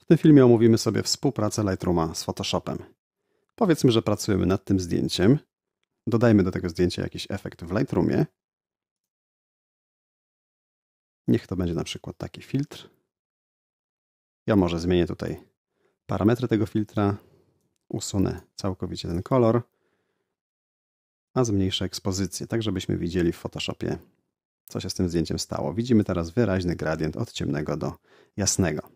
W tym filmie omówimy sobie współpracę Lightrooma z Photoshopem. Powiedzmy, że pracujemy nad tym zdjęciem. Dodajmy do tego zdjęcia jakiś efekt w Lightroomie. Niech to będzie na przykład taki filtr. Ja może zmienię tutaj parametry tego filtra. Usunę całkowicie ten kolor, a zmniejszę ekspozycję, tak żebyśmy widzieli w Photoshopie, co się z tym zdjęciem stało. Widzimy teraz wyraźny gradient od ciemnego do jasnego.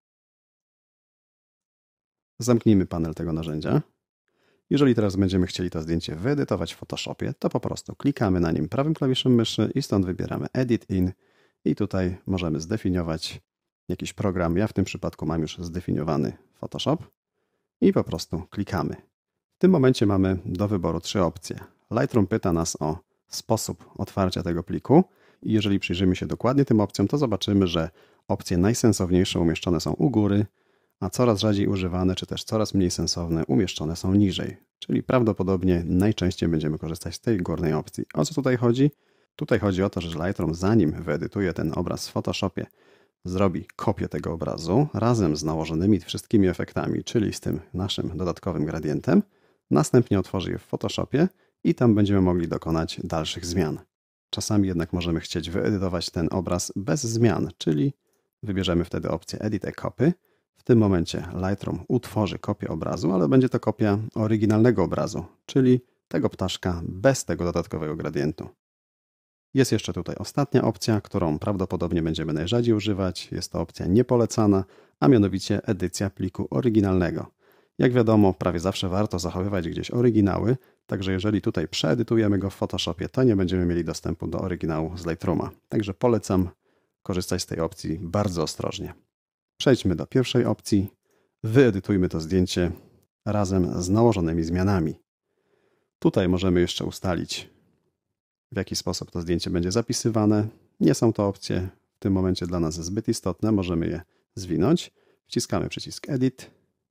Zamknijmy panel tego narzędzia. Jeżeli teraz będziemy chcieli to zdjęcie wyedytować w Photoshopie, to po prostu klikamy na nim prawym klawiszem myszy i stąd wybieramy Edit In i tutaj możemy zdefiniować jakiś program. Ja w tym przypadku mam już zdefiniowany Photoshop i po prostu klikamy. W tym momencie mamy do wyboru 3 opcje. Lightroom pyta nas o sposób otwarcia tego pliku i jeżeli przyjrzymy się dokładnie tym opcjom, to zobaczymy, że opcje najsensowniejsze umieszczone są u góry, a coraz rzadziej używane, czy też coraz mniej sensowne umieszczone są niżej. Czyli prawdopodobnie najczęściej będziemy korzystać z tej górnej opcji. O co tutaj chodzi? Tutaj chodzi o to, że Lightroom, zanim wyedytuje ten obraz w Photoshopie, zrobi kopię tego obrazu razem z nałożonymi wszystkimi efektami, czyli z tym naszym dodatkowym gradientem, następnie otworzy je w Photoshopie i tam będziemy mogli dokonać dalszych zmian. Czasami jednak możemy chcieć wyedytować ten obraz bez zmian, czyli wybierzemy wtedy opcję Edit a Copy. W tym momencie Lightroom utworzy kopię obrazu, ale będzie to kopia oryginalnego obrazu, czyli tego ptaszka bez tego dodatkowego gradientu. Jest jeszcze tutaj ostatnia opcja, którą prawdopodobnie będziemy najrzadziej używać. Jest to opcja niepolecana, a mianowicie edycja pliku oryginalnego. Jak wiadomo, prawie zawsze warto zachowywać gdzieś oryginały, także jeżeli tutaj przeedytujemy go w Photoshopie, to nie będziemy mieli dostępu do oryginału z Lightrooma. Także polecam korzystać z tej opcji bardzo ostrożnie. Przejdźmy do pierwszej opcji. Wyedytujmy to zdjęcie razem z nałożonymi zmianami. Tutaj możemy jeszcze ustalić, w jaki sposób to zdjęcie będzie zapisywane. Nie są to opcje w tym momencie dla nas zbyt istotne. Możemy je zwinąć. Wciskamy przycisk Edit.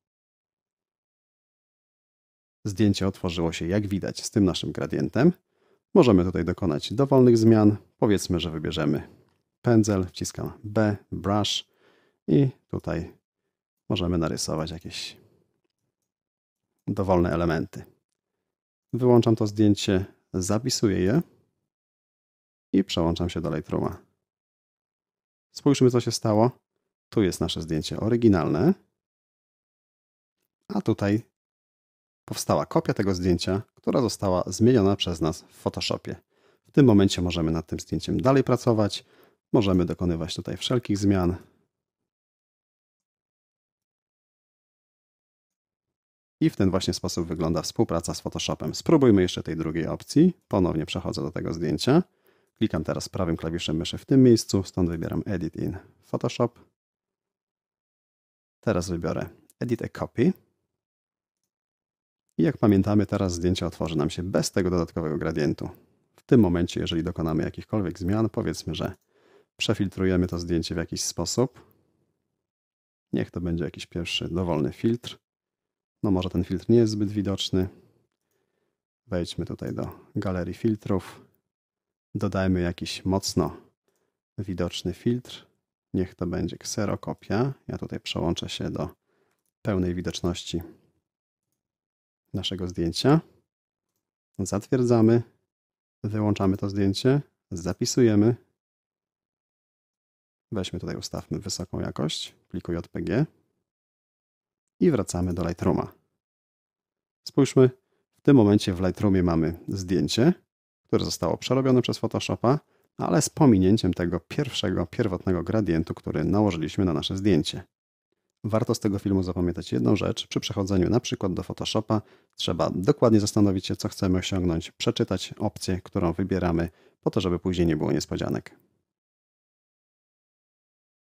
Zdjęcie otworzyło się, jak widać, z tym naszym gradientem. Możemy tutaj dokonać dowolnych zmian. Powiedzmy, że wybierzemy pędzel. Wciskam B, Brush i tutaj możemy narysować jakieś dowolne elementy. Wyłączam to zdjęcie, zapisuję je i przełączam się do Lightrooma. Spójrzmy, co się stało. Tu jest nasze zdjęcie oryginalne, a tutaj powstała kopia tego zdjęcia, która została zmieniona przez nas w Photoshopie. W tym momencie możemy nad tym zdjęciem dalej pracować. Możemy dokonywać tutaj wszelkich zmian. I w ten właśnie sposób wygląda współpraca z Photoshopem. Spróbujmy jeszcze tej drugiej opcji. Ponownie przechodzę do tego zdjęcia. Klikam teraz prawym klawiszem myszy w tym miejscu, stąd wybieram Edit in Photoshop. Teraz wybiorę Edit a Copy. I jak pamiętamy, teraz zdjęcie otworzy nam się bez tego dodatkowego gradientu. W tym momencie, jeżeli dokonamy jakichkolwiek zmian, powiedzmy, że przefiltrujemy to zdjęcie w jakiś sposób. Niech to będzie jakiś pierwszy dowolny filtr. No może ten filtr nie jest zbyt widoczny. Wejdźmy tutaj do galerii filtrów. Dodajmy jakiś mocno widoczny filtr. Niech to będzie kserokopia. Ja tutaj przełączę się do pełnej widoczności naszego zdjęcia. Zatwierdzamy. Wyłączamy to zdjęcie. Zapisujemy. Weźmy tutaj, ustawmy wysoką jakość pliku JPG. I wracamy do Lightrooma. Spójrzmy, w tym momencie w Lightroomie mamy zdjęcie, które zostało przerobione przez Photoshopa, ale z pominięciem tego pierwszego, pierwotnego gradientu, który nałożyliśmy na nasze zdjęcie. Warto z tego filmu zapamiętać jedną rzecz. Przy przechodzeniu na przykład do Photoshopa trzeba dokładnie zastanowić się, co chcemy osiągnąć, przeczytać opcję, którą wybieramy, po to, żeby później nie było niespodzianek.